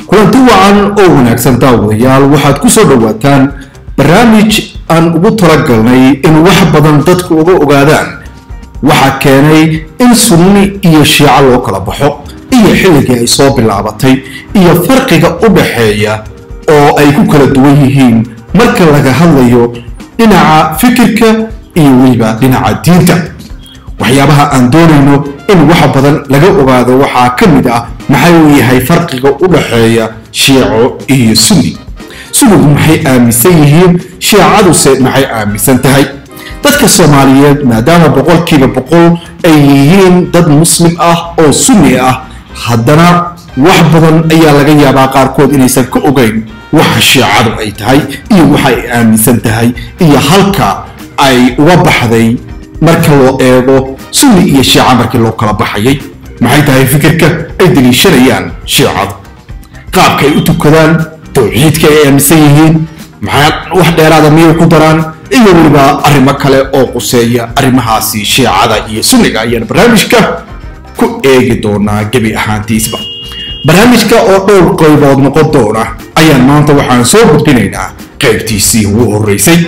kulanti wacan oo wanaagsan daawadayaal waxaad ku soo dhawaataan barnaamij aan ugu talagalnay in wax badan dadku uga ogaadaan waxa keenay in sunni iyo shiico loo kala baxo iyo xilligii ay soo bilaabatay iyo farqiga u dhaxeeya oo ay ku kala duwan yihiin marka laga hadlayo dhinaca fikirka iyo weliba dhinaca diinta waxyaabaha aan doonayno in wax badan laga ogaado waxaa ka mid ah maxay uu yahay farqiga u dhaxeeya shiico iyo sunni sunnigu maxay aaminsan yihiin shiicaduse maxay aaminsan tahay dadka Soomaaliyeed maadaama boqolkiiba boqol ay yihiin dad muslim ah oo sunni ah haddana wax badan ayaa laga yaabaa qaarkood inaysan ka ogeyn waxa shiicadu ay tahay iyo waxa ay aaminsan tahay iyo halka ay uga baxday marka loo eego sunni iyo shiico markii loo kala baxayay maxay tahay fikirka ay daliishanayaan shiicadu qaabka ay u tukadaan tawxiidka ay aaminsan yihiin maxaa wax dheeraada miyay ku daraan iyo weliba arrimo kale oo quseeya arrimahaasi shiicada iyo sunniga ayaan barnaamijka ku eegi doonaa gebi ahaantiisba barnaamijka oo dhowr qaybood noqon doona ayaan maanta waxaan soo gudbinaynaa qaybtiisii ugu horeysay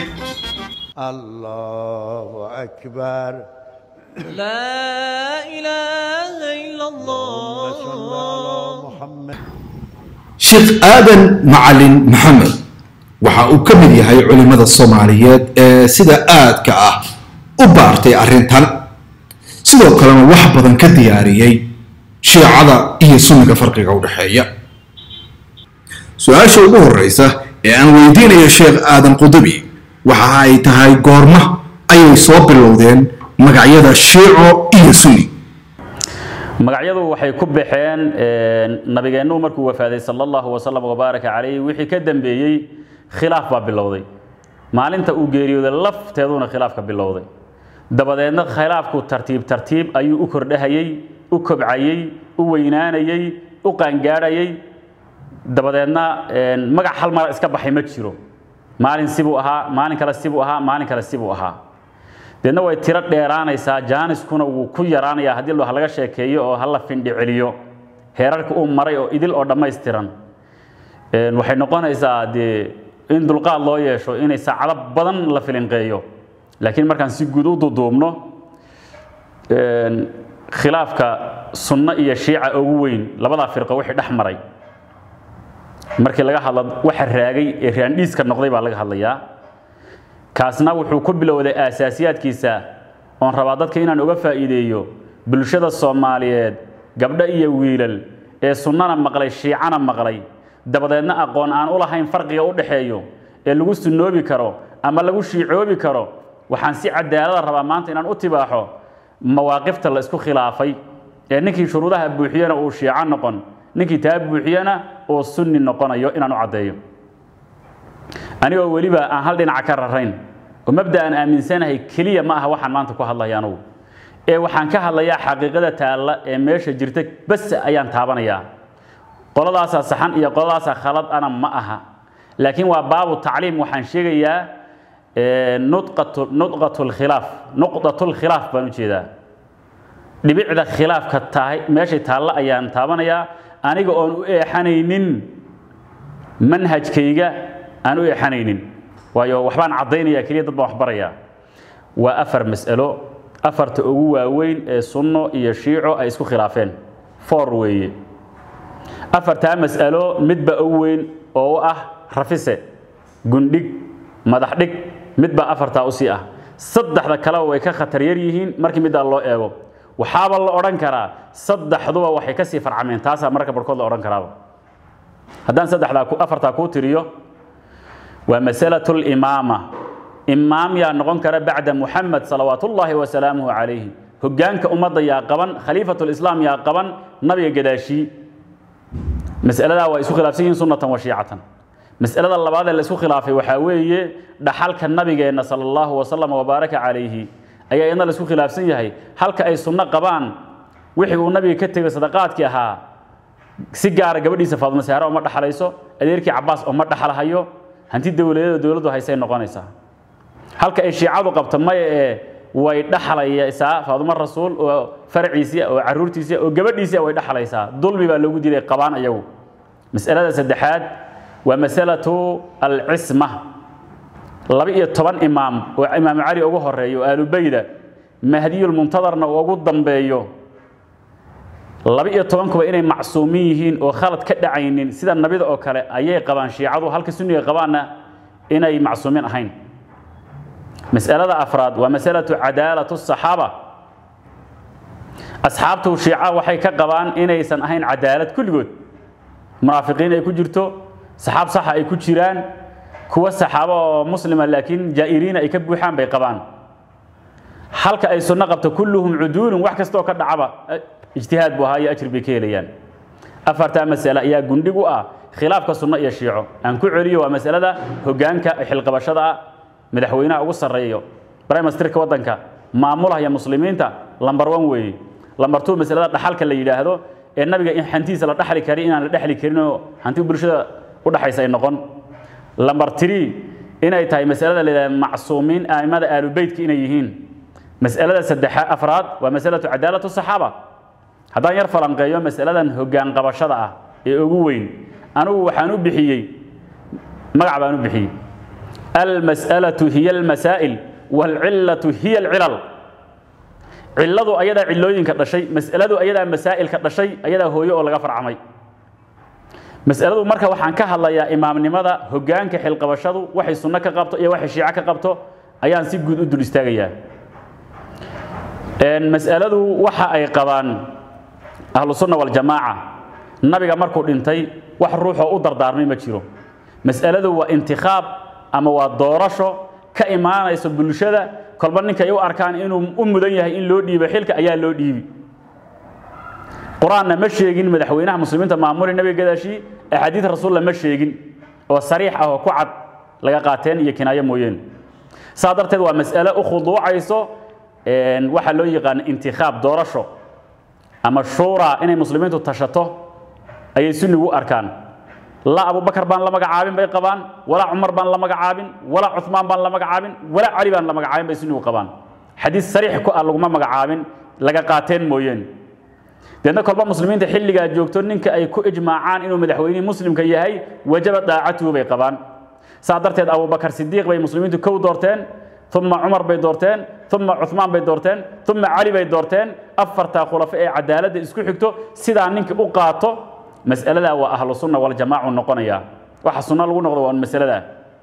Allahu akbar لا إله إلا الله Sheikh Aadan Macalin Maxamed waxa uu ka mid yahay culimada Soomaaliyeed ee sida aadka ah u baartay arrintan sidoo kalena wax badan ka diyaariyay shiicada iyo sunniga farqiga u dhaxeeya su'aasha ugu horeysa ee aan weydiinayo Sheikh Aadan Qudubi waxa ay tahay goorma ayay soo bilowdeen magacyada shiico iyo sunni magacyadu waxay ku baxeen nabigeenu markuu wafaaday sallallahu alayhi wasallam wa baraka alayhi wixii ka dambeeyay khilaaf baa bilowday maalinta uu geeriyooday lafteeduna khilaafka bilowday dabadeedna khilaafku tartiib ayuu u kordhayay u kobcayay u weynaanayay u qaangaarayay dabadeedna magac hal mar iska baxay ma jiro maalin sibuu ahaa maalin kale sibuu ahaa maalin kale sibuu ahaa deedna way tiro dheeraanaysaa jaaniskuna wuu ku yaraanayaa haddii loo laga sheekeeyo oo hal la findhi celiyo heerarka uu maray oo idil oo dhammaystiran waxay noqonaysaa in dulqaad loo yeesho inay saacado badan la filinqeeyo laakiin markaan si guud u duduubno khilaafka sunna iyo shiica ugu weyn labada firqo wixii dhex maray markii laga hadlo waxa raagay ee raandhiiska noqday baa laga hadlayaa kaasna wuxuu ku bilowday asaasiyaadkiisa oo rabaa dadka inaan uga faa'iideeyo bulshada Soomaaliyeed gabdha iyo wiilal ee sunnana maqlay shiicana maqlay dabadeedna aqoon aan u lahayn farqiga u dhaxeeyo ee lagu sunnoobi karo ama lagu shiicoobi karo waxaan si cadaalad rabaa maanta inaan u tibaaxo mawaaqifta la isku khilaafay ee ninkii shuruudaha buuxiyana uu shiica noqon ninkii taa buuxiyana oo sunni noqonayo inaan u cadeeyo anigoo waliba aan hal dhinac ka rarayn oo mabda'an aaminsanahay kaliya ma aha waxaan maanta ku hadlayaa anigu ee waxaan ka hadlayaa xaqiiqada taala ee meesha jirta bas ayaan taabanayaa qoladaas saxan iyo qoladaas khalad ana ma aha laakiin waa baabu tacliim waxaan sheegayaa nutqatul khilaaf baan u jeedaa dhibicda khilaafka tahay meesha taala ayaan taabanayaa aniga oon u eexanaynin manhajkayga aan u eexanaynin waayo waxbaan cadeynaya kaliya dad baan wax baraya waa afar mas'alo afarta ugu waaweyn ee sunno iyo shiico ay isku khilaafeen four weeye afarta mas'alo midba ugu weyn oo ah rafise gundhig madax dhig midba afarta u sii ah saddexda kale way ka khatar yar yihiin markii mid loo eego waxaaba la oran karaa saddexduba waxay ka sii farcameen taas marka barkood la oran karaaba haddaan saddexda ku afarta ku tiriyo ومسألة الإمامة إمام يا نقول كرا بعد محمد صلوات الله وسلامه عليه هجانك أمضى يا قبن خليفة الإسلام يا قبن نبي قداشي مسألة ويسوق خلافين سنة وشيعة مسألة الله بعد اللي سوق خلافه وحاوية دحالك النبي جينا صلى الله وسلم وبارك عليه أي أن اللي سوق خلافين هي حالك أي سنة قبان وحي النبي كتب صدقات كها سجارة قبل يسافر مسيرة وما دحاليسو أديرك عباس وما دحالهايو hanti dawladdu haysay noqonaysaa halka ay shiicadu qabto may way dhaxlaysaa Faaduma Rasuul oo farciisa oo caruurtiisa oo gabadhiisa way dhaxlaysaa dulmi baa lagu dilay qabaan ayagu مسألة سدحات ومسألة العصمة لبي طبعا وإمام علي أبو هريرة وآل بيدة مهدي المنتظر وأقول ضمبيو لبي طبعا كوا إني معصومين وخالد كده عينين سيد النبي ذا أكله أيه قبان شيعة وهل كسنية قبانا إني معصومين أهين مسألة أفراد ومسألة عدالة الصحابة أصحابته شيعة وحي كقبان إني سن أهين عدالة كل جود منافقين يكون جرتو صحاب صح يكون شيران كوا الصحابة مسلمة لكن جائرين يكبوا حام بيقبان حلقة أي سنة قبت كلهم عدول وحكستو كدعبة اجتهاد بهاي أجر بكيليان أفرتها مسألة يا جندقوا خلاف كسنة يا شيعة أن كل عليو مسألة ده هجانك حلقة بشرة مدحوينا أو السرية براي مسترك وطنك معمولها يا مسلمين تا لمبر 1 وي لمبر 2 مسألة حلقة اللي يلاهدو النبي إن حنتيس لا دحلي كريم أنا دحلي كرينو حنتي برشة وده حيسين نقون لمبر 3 إن أي تاي مسألة اللي معصومين أئمة آل البيت كإن يهين مسألة سدح أفراد ومسألة عدالة الصحابة هذا يرفع عن قيام مسألة هجان قبشة يقوين أنا وحنو بحيي مقعب أنا بحيي المسألة هي المسائل والعلة هي العلل علة أيضا علوين كذا شيء مسألة أيضا مسائل كذا شيء أيضا هو يقول غفر عمي مسألة مركب وحنكها الله يا إمام لماذا هجان كحلقة بشرة وحي سنة كقبته يا وحي شيعة كقبته أيان سيب جود أدل استاجيا المسألة وحى أي قبان أهل السنة والجماعة النبي مركو دنتي wax ruuxo u dardaarmay ma jiro mas'aladu waa intiqaab ama waa doorasho ka imaanayso bulshada kolba ninka ay u arkaan inuu u mudan yahay in loo dhiibo xilka ayaa loo dhiibi quraanna ma sheegin madaxweynaha muslimiinta maamulay nabiga gadaashi ahadiith rasuulna ma sheegin oo sariix ah oo ku cad laga qaateen iyo kinaayo mooyeen saadarteed waa mas'alo u khuduucayso waxa loo yaqaan intiqaab doorasho ama shura inay muslimiintu tashato أي سنة أركان لا أبو بكر بان لما قعابين بيقبان ولا عمر بان لما قعابين ولا عثمان بان لما قعابين ولا علي بان لما قعابين بيسنوا قبان حديث صريح كو لما قعابين لقى قاتين موين لأن كل مسلمين تحل لقى جوكتون إنك أي كو إجماعان إنه مدحويني مسلم كيهي وجبت داعته بيقبان صادرت أبو بكر صديق بي مسلمين كو دورتين ثم عمر بي دورتين ثم عثمان بي دورتين ثم علي بي دورتين أفرتا خلفاء عدالة اسكو حكتو سيدا إنك أقاطو مسألة وأهل السنة والجماعة النقنية وحصلنا له نقطة المسألة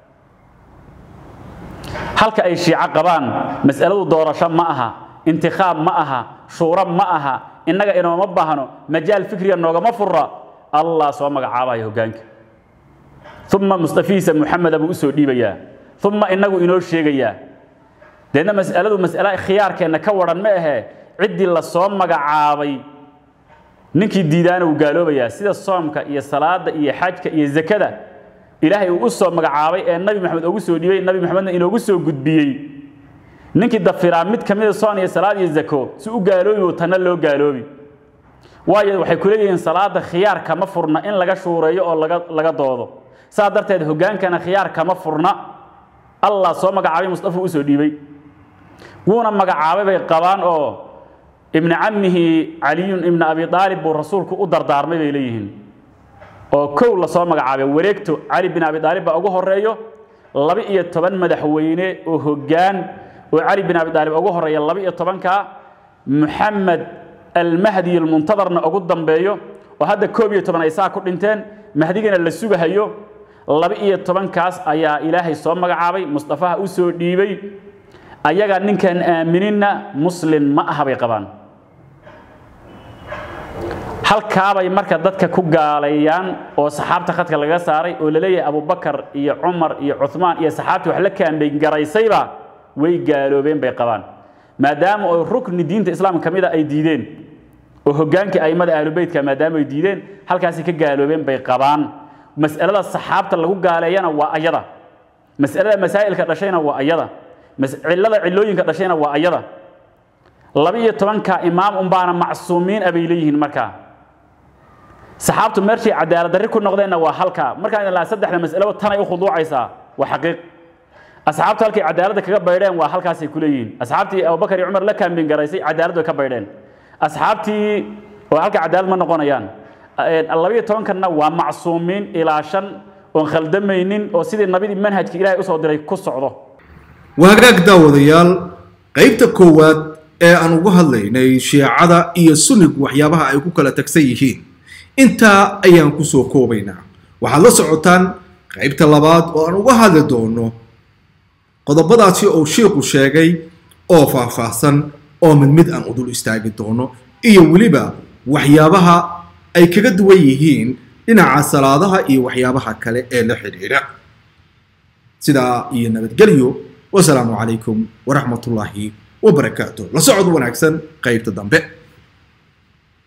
هل كأي شيء عقبان مسألة دورشة معها انتخاب معها شورى معها إنك إنه مبهنه مجال فكري إنه مفرة الله سوى عابا يهجانك ثم مصطفى محمد أبو أسود بيا ثم إنه إنه شيء لأن مسألة خيار كأن كورا معها عدي الله سوى عابي ninkii diidana uu gaaloobaya sida soomka iyo salaada iyo xajka iyo zakada ilaahay uu soo magacaabay ee nabi maxamed ugu soo dhibay nabi maxamedna inoogu soo gudbiyay ninkii dafiraa mid kamid soon iyo salaad iyo zako si uu gaaloobo tan loo gaaloobi waayo waxay ku leeyihiin salaada khiyaar kama furna in laga shuureeyo oo laga doodo saa darteed hogaankana khiyaar kama furna allah soo magacaabay mustafa uu soo dhibay wuuna magacaabay bay qabaan oo ابن عمه علي ابن أبي طالب والرسول كأدر دار ما بيليهن أو كل صام قعابه وريكتو علي بن أبي طالب أجوه الرئيو لبي يتبن مدحوينه وهجان وعلي بن أبي طالب أجوه الرئيو لبي يتبن كا محمد المهدي المنتظر أجودن بيو وهذا كوبي يتبن إساء كلنتين مهدينا اللي سوى هيو لبي يتبن كاس أيا إلهي صام قعابه مصطفى أسود ديبي أيها نكن آمنين مسلم ما أهبي قبان هل كابي مركز ضدك كوجاليان أو صحابة خدك الجساري ولا لي أبو بكر يا عمر يا عثمان يا صحابته وحلا كان بينجري سيبا ويجالوا بين بيقبان ما دام الركن دين الإسلام كميدا أي دينين وهجانك أي مدى أهل البيت كما دام يدينين هل كاسي كجالوا بين بيقبان مسألة الصحابة اللي كوجاليان وأيضا مسألة مسائل كرشين وأيضا علة علوين كرشين وأيضا لبي طبعاً إمام أمبانا معصومين أبيليهن مركا صحابته مرشي عدالة دريكو نقدينا وحلقة مركا إن لا صدح المسألة والتنا يخضوع عيسى وحقيق أصحابته هلكي عدالة كبيرين وحلقة سيكوليين أصحابتي أبو بكر عمر لك من قريسي عدالة كبيرين أصحابتي وهلكي عدالة من نقونيان labiyo tobankanna waa macsuumiin ilaa shan oon khaldamaynin oo sidii nabidii manhajka ilaahay usoo diray ku socdo wagaag daawadayaal qaybta koowaad ee aan uga hadlaynay shiicada iyo sunnigu waxyaabaha ay ku kala tagsan yihiin intaa ayaan kusoo koobaynaa waxaad la socotaan qaybta labaad oo aan uga hadli doono qodobadaasi oo sheekhu sheegay oo faahfaahsan oo mid aan udul istaagi doono iyo weliba waxyaabaha ay kaga duwan yihiin dhinaca salaadaha iyo waxyaabaha kale ee la xiriira sidaa iyo nabadgelyo wasalaamu calaykum waraxmatullaahi wabarakaatuh la socod wanaagsan qaybta dambe